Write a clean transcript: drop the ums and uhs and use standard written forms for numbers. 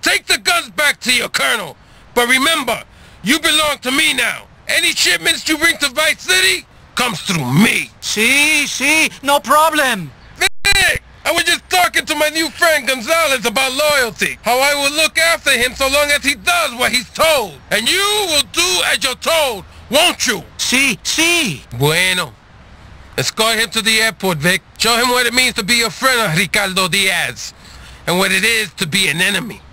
Take the guns back to your colonel. But remember, you belong to me now. Any shipments you bring to Vice City comes through me. Sí, no problem. Vic, I was just talking to my new friend Gonzalez about loyalty. How I will look after him so long as he does what he's told. And you will do as you're told, won't you? Sí. Bueno. Escort him to the airport, Vic. Show him what it means to be a friend of Ricardo Diaz. And what it is to be an enemy.